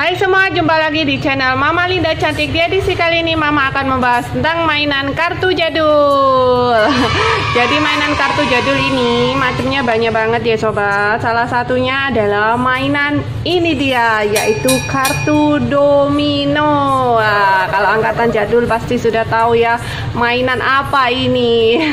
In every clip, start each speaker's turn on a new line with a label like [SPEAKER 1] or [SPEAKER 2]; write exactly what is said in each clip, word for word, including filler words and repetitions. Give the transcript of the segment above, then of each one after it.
[SPEAKER 1] Hai semua, jumpa lagi di channel Mama Linda Cantik. Di edisi kali ini Mama akan membahas tentang mainan kartu jadul. Jadi mainan kartu jadul ini macamnya banyak banget ya sobat. Salah satunya adalah mainan ini dia, yaitu kartu domino. Wah, kalau angkatan jadul pasti sudah tahu ya mainan apa ini.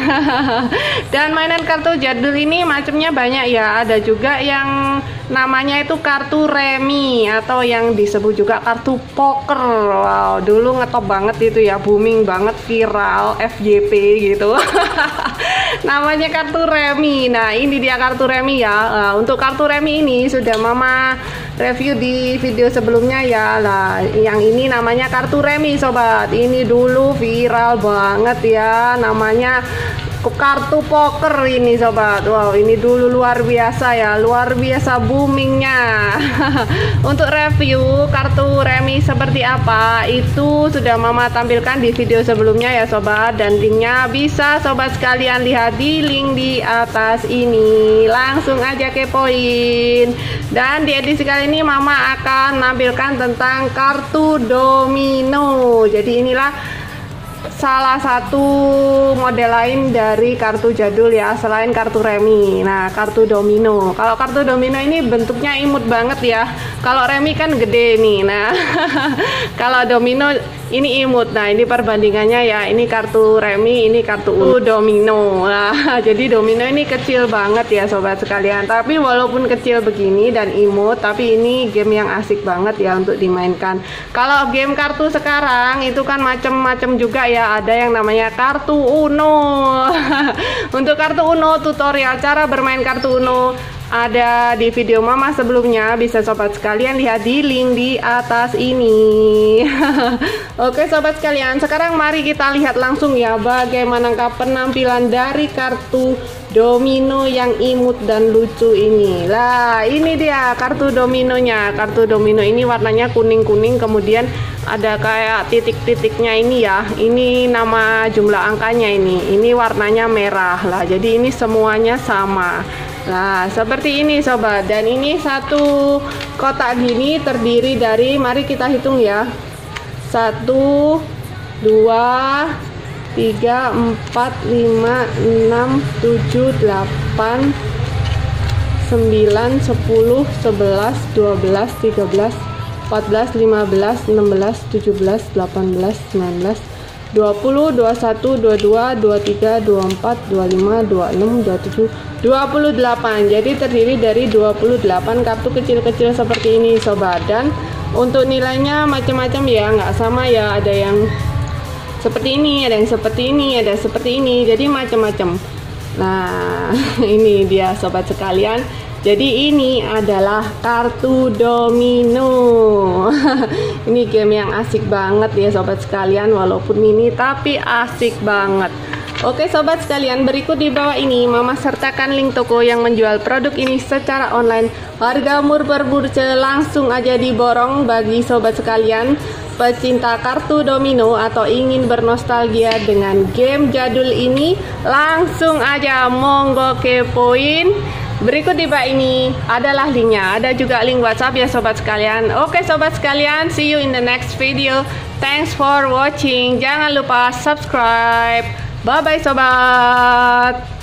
[SPEAKER 1] Dan mainan kartu jadul ini macamnya banyak ya. Ada juga yang namanya itu kartu remi atau yang disebut juga kartu poker. Wow, dulu ngetop banget itu ya, booming banget, viral, F Y P gitu. Namanya kartu remi. Nah, ini dia kartu remi ya. Nah, untuk kartu remi ini sudah Mama review di video sebelumnya ya. Lah, yang ini namanya kartu remi sobat. Ini dulu viral banget ya, namanya kartu poker ini sobat. Wow, ini dulu luar biasa ya, luar biasa boomingnya. Untuk review kartu remi seperti apa itu sudah Mama tampilkan di video sebelumnya ya sobat, dan linknya bisa sobat sekalian lihat di link di atas ini. Langsung aja kepoin. Dan di edisi kali ini Mama akan menampilkan tentang kartu domino. Jadi inilah salah satu model lain dari kartu jadul ya, selain kartu remi. Nah, kartu domino. Kalau kartu domino ini bentuknya imut banget ya. Kalau remi kan gede nih. Nah, kalau domino ini imut. Nah, ini perbandingannya ya. Ini kartu remi, ini kartu domino. Nah, jadi domino ini kecil banget ya sobat sekalian. Tapi walaupun kecil begini dan imut, tapi ini game yang asik banget ya untuk dimainkan. Kalau game kartu sekarang itu kan macem-macem juga ya. Ada yang namanya kartu Uno. Untuk kartu Uno, tutorial cara bermain kartu Uno ada di video Mama sebelumnya, bisa sobat sekalian lihat di link di atas ini. Oke sobat sekalian, sekarang mari kita lihat langsung ya bagaimanakah penampilan dari kartu domino yang imut dan lucu ini. Lah, ini dia kartu dominonya. Kartu domino ini warnanya kuning-kuning, kemudian ada kayak titik-titiknya ini ya. Ini nama jumlah angkanya ini. Ini warnanya merah lah. Jadi ini semuanya sama. Nah, seperti ini sobat. Dan ini satu kotak gini terdiri dari, mari kita hitung ya, satu, dua, tiga, empat, lima, enam, tujuh, delapan, sembilan, sepuluh, sebelas, dua belas, tiga belas, empat belas, lima belas, enam belas, tujuh belas, delapan belas, sembilan belas, dua puluh, dua puluh satu, dua puluh dua, dua puluh tiga, dua puluh empat, dua puluh lima, dua puluh enam, dua puluh tujuh, dua puluh delapan. Jadi terdiri dari dua puluh delapan kartu kecil-kecil seperti ini sobat. Dan untuk nilainya macam-macam ya, nggak sama ya. Ada yang seperti ini, ada yang seperti ini, ada seperti ini. Jadi macam-macam. Nah, ini dia sobat sekalian. Jadi ini adalah kartu domino. Ini game yang asik banget ya sobat sekalian, walaupun mini tapi asik banget. Oke sobat sekalian, berikut di bawah ini Mama sertakan link toko yang menjual produk ini secara online. Harga murah berburce, langsung aja diborong bagi sobat sekalian pecinta kartu domino atau ingin bernostalgia dengan game jadul ini. Langsung aja monggo kepoin. Berikut di bawah ini adalah linknya. Ada juga link WhatsApp ya sobat sekalian. Oke sobat sekalian, see you in the next video. Thanks for watching. Jangan lupa subscribe. Bye bye sobat.